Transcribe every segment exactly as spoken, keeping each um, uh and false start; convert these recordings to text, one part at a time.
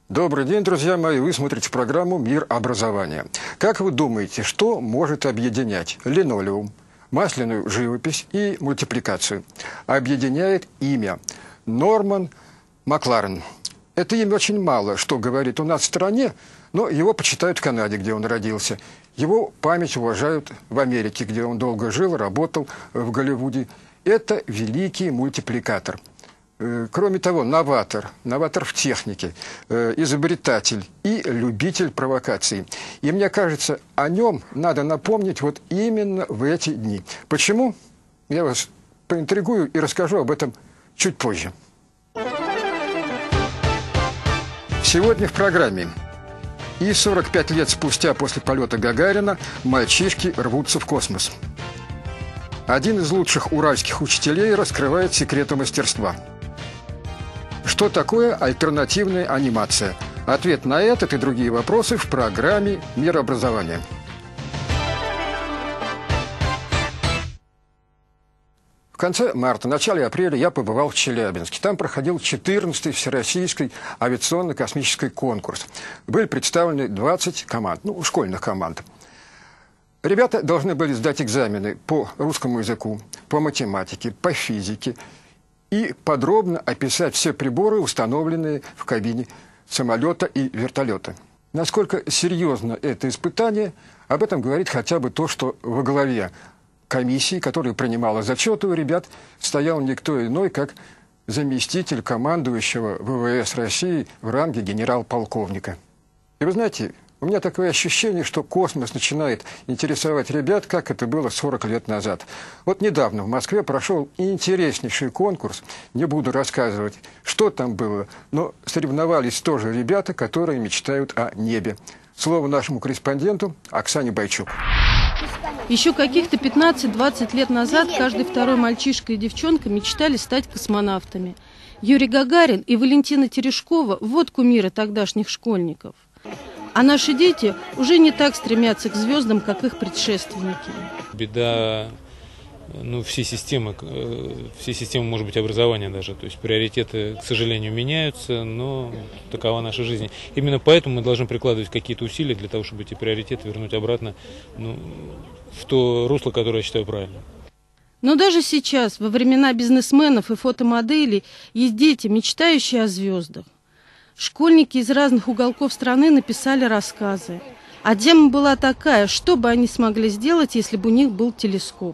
Добрый день, друзья мои! Вы смотрите программу «Мир образования». Как вы думаете, что может объединять линолеум, масляную живопись и мультипликацию? Объединяет имя Норман Макларен. Это имя очень мало что говорит у нас в стране, но его почитают в Канаде, где он родился. Его память уважают в Америке, где он долго жил, работал в Голливуде. Это великий мультипликатор. Кроме того, новатор, новатор в технике, изобретатель и любитель провокаций. И мне кажется, о нем надо напомнить вот именно в эти дни. Почему? Я вас поинтригую и расскажу об этом чуть позже. Сегодня в программе. И сорок пять лет спустя после полета Гагарина мальчишки рвутся в космос. Один из лучших уральских учителей раскрывает секреты мастерства. Что такое альтернативная анимация? Ответ на этот и другие вопросы в программе «Мир образования». В конце марта, начале апреля я побывал в Челябинске. Там проходил четырнадцатый Всероссийский авиационно-космический конкурс. Были представлены двадцать команд, ну, школьных команд. Ребята должны были сдать экзамены по русскому языку, по математике, по физике и подробно описать все приборы, установленные в кабине самолета и вертолета. Насколько серьезно это испытание, об этом говорит хотя бы то, что во главе комиссии, которая принимала зачеты у ребят, стоял никто иной, как заместитель командующего ВВС России в ранге генерал-полковника. И вы знаете, у меня такое ощущение, что космос начинает интересовать ребят, как это было сорок лет назад. Вот недавно в Москве прошел интереснейший конкурс. Не буду рассказывать, что там было, но соревновались тоже ребята, которые мечтают о небе. Слово нашему корреспонденту Оксане Бойчук. Еще каких-то пятнадцать-двадцать лет назад каждый второй мальчишка и девчонка мечтали стать космонавтами. Юрий Гагарин и Валентина Терешкова – вот кумиры тогдашних школьников. А наши дети уже не так стремятся к звездам, как их предшественники. Беда, ну, всей системы, всей системы, может быть, образования даже. То есть приоритеты, к сожалению, меняются, но такова наша жизнь. Именно поэтому мы должны прикладывать какие-то усилия для того, чтобы эти приоритеты вернуть обратно, ну, в то русло, которое я считаю правильным. Но даже сейчас, во времена бизнесменов и фотомоделей, есть дети, мечтающие о звездах. Школьники из разных уголков страны написали рассказы. А тема была такая, что бы они смогли сделать, если бы у них был телескоп.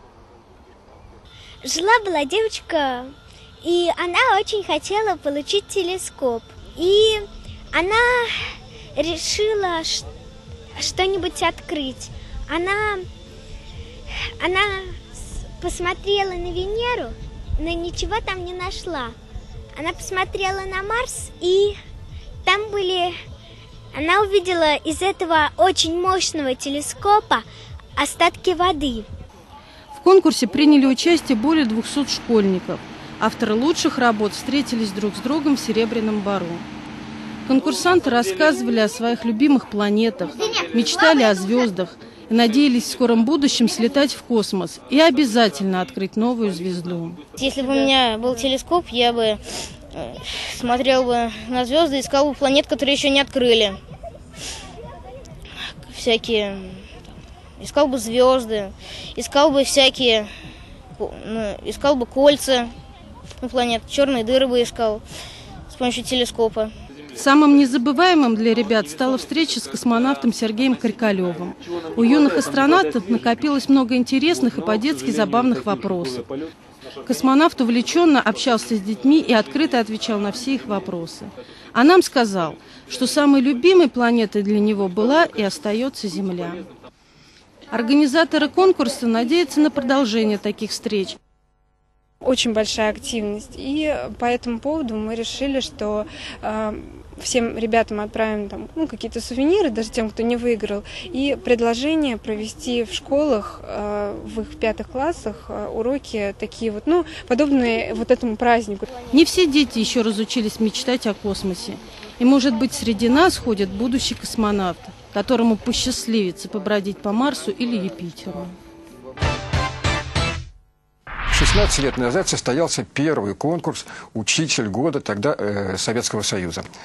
Жила-была девочка, и она очень хотела получить телескоп. И она решила что-нибудь открыть. Она, она посмотрела на Венеру, но ничего там не нашла. Она посмотрела на Марс, и там были... Она увидела из этого очень мощного телескопа остатки воды. В конкурсе приняли участие более двухсот школьников. Авторы лучших работ встретились друг с другом в Серебряном Бару. Конкурсанты рассказывали о своих любимых планетах, мечтали о звездах и надеялись в скором будущем слетать в космос и обязательно открыть новую звезду. Если бы у меня был телескоп, я бы смотрел бы на звезды, искал бы планет, которые еще не открыли. Всякие... Искал бы звезды, искал бы всякие... Ну, искал бы кольца на планет, черные дыры бы искал с помощью телескопа. Самым незабываемым для ребят стала встреча с космонавтом Сергеем Крикалевым. У юных астронавтов накопилось много интересных и по-детски забавных вопросов. Космонавт увлеченно общался с детьми и открыто отвечал на все их вопросы. А нам сказал, что самой любимой планетой для него была и остается Земля. Организаторы конкурса надеются на продолжение таких встреч. Очень большая активность, и по этому поводу мы решили, что э, всем ребятам отправим там, ну, какие-то сувениры, даже тем, кто не выиграл, и предложение провести в школах, э, в их пятых классах э, уроки такие вот, ну, подобные вот этому празднику. Не все дети еще разучились мечтать о космосе, и, может быть, среди нас ходит будущий космонавт, которому посчастливится побродить по Марсу или Юпитеру. шестнадцать лет назад состоялся первый конкурс «Учитель года» тогда э, Советского Союза.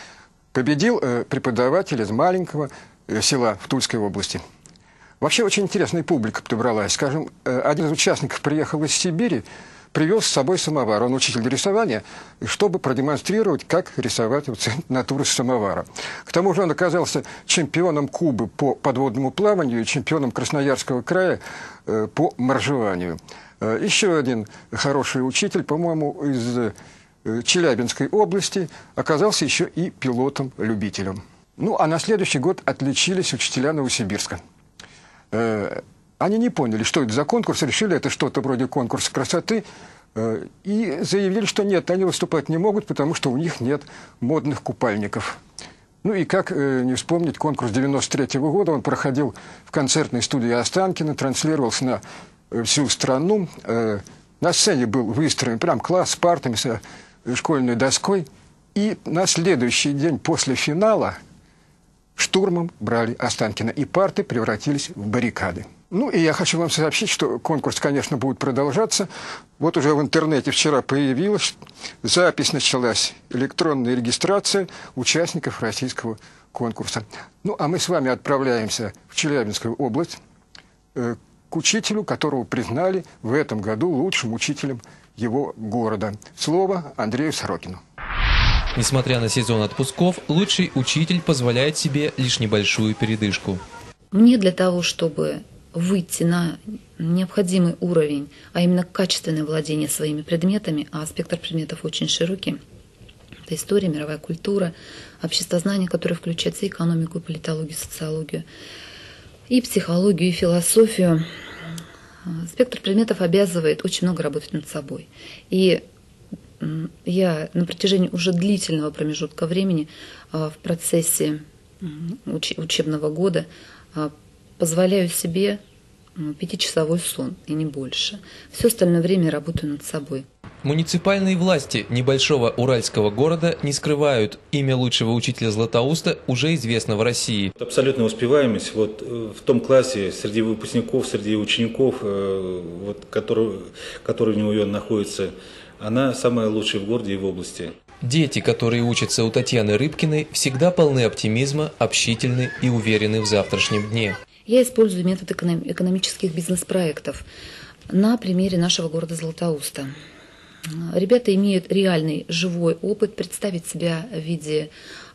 Победил э, преподаватель из маленького э, села в Тульской области. Вообще очень интересная публика подобралась. Скажем, э, один из участников приехал из Сибири, привез с собой самовар. Он учитель рисования, чтобы продемонстрировать, как рисовать вот, натуру с самовара. К тому же он оказался чемпионом Кубы по подводному плаванию и чемпионом Красноярского края э, по моржеванию. Э, еще один хороший учитель, по-моему, из э, Челябинской области, оказался еще и пилотом-любителем. Ну, а на следующий год отличились учителя Новосибирска. Э, Они не поняли, что это за конкурс, решили, это что-то вроде конкурса красоты, э, и заявили, что нет, они выступать не могут, потому что у них нет модных купальников. Ну и как э, не вспомнить конкурс девяносто третьего года, он проходил в концертной студии Останкино, транслировался на э, всю страну. Э, на сцене был выстроен прям класс с партами, с э, школьной доской, и на следующий день после финала штурмом брали Останкино, и парты превратились в баррикады. Ну, и я хочу вам сообщить, что конкурс, конечно, будет продолжаться. Вот уже в интернете вчера появилась запись, началась электронная регистрация участников российского конкурса. Ну, а мы с вами отправляемся в Челябинскую область э, к учителю, которого признали в этом году лучшим учителем его города. Слово Андрею Сорокину. Несмотря на сезон отпусков, лучший учитель позволяет себе лишь небольшую передышку. Мне для того, чтобы выйти на необходимый уровень, а именно качественное владение своими предметами, а спектр предметов очень широкий, это история, мировая культура, обществознание, которое включает и экономику, и политологию, и социологию, и психологию, и философию. Спектр предметов обязывает очень много работать над собой. И я на протяжении уже длительного промежутка времени в процессе учебного года позволяю себе пятичасовой сон и не больше. Все остальное время работаю над собой. Муниципальные власти небольшого уральского города не скрывают, имя лучшего учителя Златоуста уже известно в России. Абсолютная успеваемость вот, в том классе среди выпускников, среди учеников, вот, который, который у него находится, она самая лучшая в городе и в области. Дети, которые учатся у Татьяны Рыбкиной, всегда полны оптимизма, общительны и уверены в завтрашнем дне. Я использую метод экономических бизнес-проектов на примере нашего города Златоуста. Ребята имеют реальный живой опыт представить себя в виде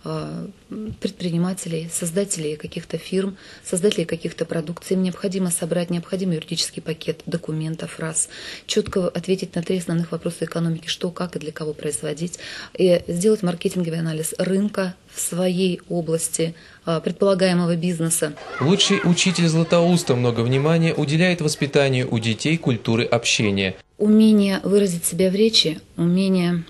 предпринимателей, создателей каких-то фирм, создателей каких-то продукций. Им необходимо собрать необходимый юридический пакет документов, раз, четко ответить на три основных вопроса экономики, что, как и для кого производить, и сделать маркетинговый анализ рынка в своей области предполагаемого бизнеса. Лучший учитель Златоуста много внимания уделяет воспитанию у детей культуры общения. Умение выразить себя в речи, умение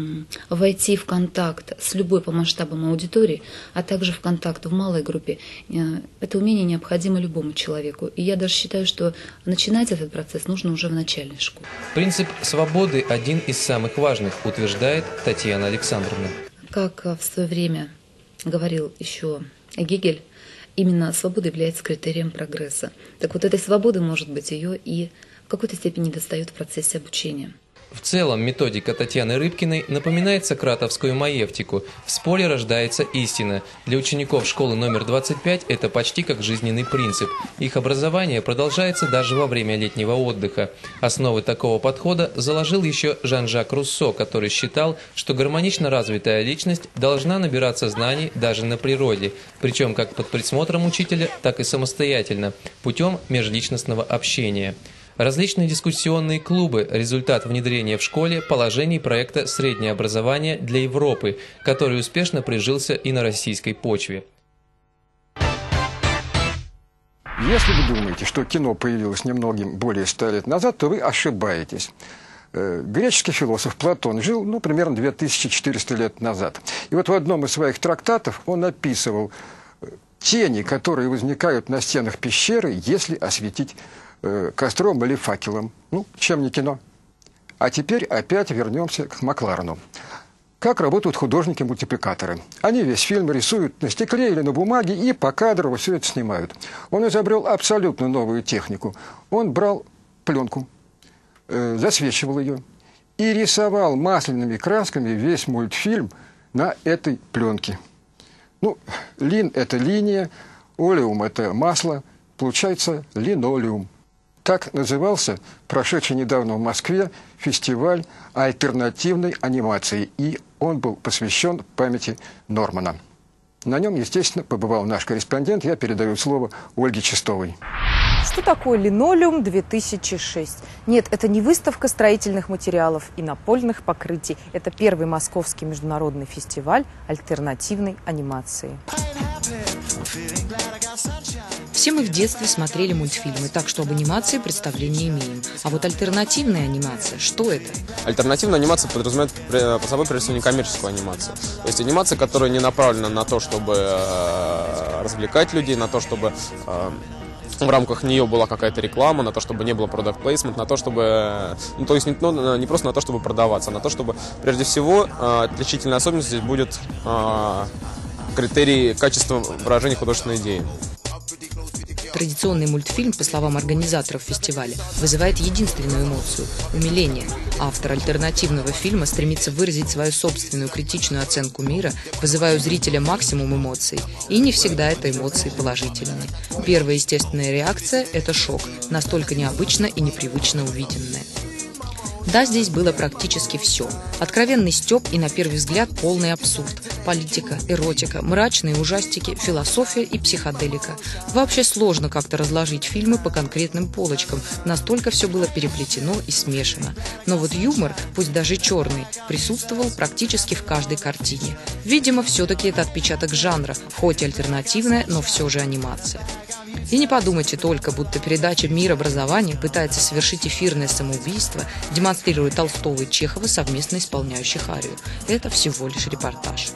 войти в контакт с любой по масштабам аудитории, а также в контакт в малой группе, это умение необходимо любому человеку. И я даже считаю, что начинать этот процесс нужно уже в начальной школе. Принцип свободы один из самых важных, утверждает Татьяна Александровна. Как в свое время говорил еще Гегель, именно свобода является критерием прогресса. Так вот, этой свободы, может быть, ее и в какой-то степени недостает в процессе обучения. В целом, методика Татьяны Рыбкиной напоминает сократовскую маевтику. В споре рождается истина. Для учеников школы номер двадцать пять это почти как жизненный принцип. Их образование продолжается даже во время летнего отдыха. Основы такого подхода заложил еще Жан-Жак Руссо, который считал, что гармонично развитая личность должна набираться знаний даже на природе, причем как под присмотром учителя, так и самостоятельно, путем межличностного общения. Различные дискуссионные клубы – результат внедрения в школе положений проекта «Среднее образование для Европы», который успешно прижился и на российской почве. Если вы думаете, что кино появилось немногим более ста лет назад, то вы ошибаетесь. Греческий философ Платон жил, ну, примерно две тысячи четыреста лет назад. И вот в одном из своих трактатов он описывал тени, которые возникают на стенах пещеры, если осветить костром или факелом. Ну, чем не кино. А теперь опять вернемся к Макларену. Как работают художники-мультипликаторы? Они весь фильм рисуют на стекле или на бумаге и покадрово все это снимают. Он изобрел абсолютно новую технику. Он брал пленку, э, засвечивал ее и рисовал масляными красками весь мультфильм на этой пленке. Ну, лин – это линия, олеум – это масло, получается линолеум. Так назывался прошедший недавно в Москве фестиваль альтернативной анимации, и он был посвящен памяти Нормана. На нем, естественно, побывал наш корреспондент. Я передаю слово Ольге Чистовой. Что такое линолеум две тысячи шесть? Нет, это не выставка строительных материалов и напольных покрытий. Это первый московский международный фестиваль альтернативной анимации. Все мы в детстве смотрели мультфильмы, так что об анимации представления имеем. А вот альтернативная анимация, что это? Альтернативная анимация подразумевает под собой, прежде всего, некоммерческую анимацию. То есть анимация, которая не направлена на то, чтобы э, развлекать людей, на то, чтобы э, в рамках нее была какая-то реклама, на то, чтобы не было product placement, на то, чтобы... Ну, то есть не, ну, не просто на то, чтобы продаваться, а на то, чтобы, прежде всего, э, отличительной особенностью здесь будет э, критерий качества выражения художественной идеи. Традиционный мультфильм, по словам организаторов фестиваля, вызывает единственную эмоцию – умиление. Автор альтернативного фильма стремится выразить свою собственную критичную оценку мира, вызывая у зрителя максимум эмоций. И не всегда это эмоции положительные. Первая естественная реакция – это шок, настолько необычно и непривычно увиденное. Да, здесь было практически все. Откровенный стёб и, на первый взгляд, полный абсурд. Политика, эротика, мрачные ужастики, философия и психоделика. Вообще сложно как-то разложить фильмы по конкретным полочкам. Настолько все было переплетено и смешано. Но вот юмор, пусть даже черный, присутствовал практически в каждой картине. Видимо, все-таки это отпечаток жанра, хоть и альтернативная, но все же анимация. И не подумайте только, будто передача «Мир образования» пытается совершить эфирное самоубийство, демонстрируя Толстого и Чехова, совместно исполняющих арию. Это всего лишь репортаж.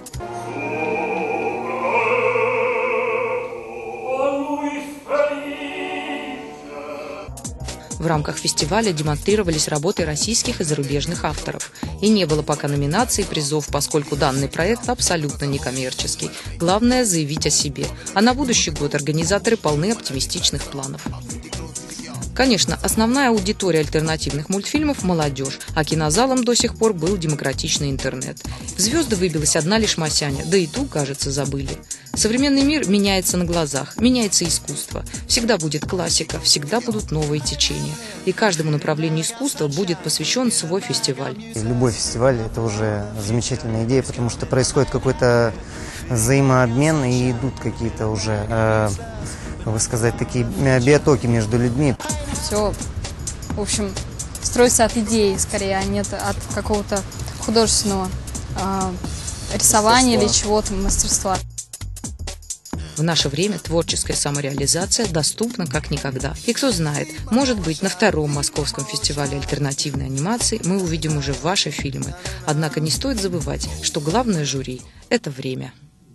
В рамках фестиваля демонстрировались работы российских и зарубежных авторов. И не было пока номинаций и призов, поскольку данный проект абсолютно некоммерческий. Главное – заявить о себе. А на будущий год организаторы полны оптимистичных планов. Конечно, основная аудитория альтернативных мультфильмов – молодежь, а кинозалом до сих пор был демократичный интернет. В звезды выбилась одна лишь Масяня, да и ту, кажется, забыли. Современный мир меняется на глазах, меняется искусство. Всегда будет классика, всегда будут новые течения. И каждому направлению искусства будет посвящен свой фестиваль. Любой фестиваль – это уже замечательная идея, потому что происходит какой-то взаимообмен и идут какие-то уже, э, как бы сказать, такие биотоки между людьми. Все, в общем, строится от идеи, скорее, а не от какого-то художественного э, рисования или чего-то, мастерства. В наше время творческая самореализация доступна как никогда. И кто знает, может быть, на втором московском фестивале альтернативной анимации мы увидим уже ваши фильмы. Однако не стоит забывать, что главное жюри – это время.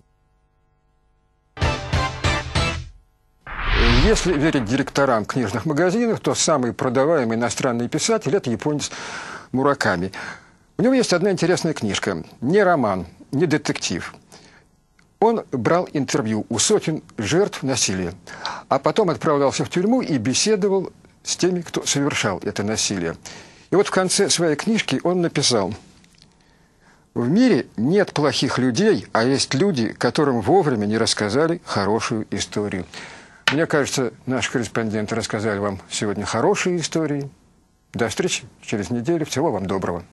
Если верить директорам книжных магазинов, то самый продаваемый иностранный писатель – это японец Мураками. У него есть одна интересная книжка. Не роман, не детектив. Он брал интервью у сотен жертв насилия, а потом отправлялся в тюрьму и беседовал с теми, кто совершал это насилие. И вот в конце своей книжки он написал: «В мире нет плохих людей, а есть люди, которым вовремя не рассказали хорошую историю». Мне кажется, наши корреспонденты рассказали вам сегодня хорошие истории. До встречи через неделю. Всего вам доброго.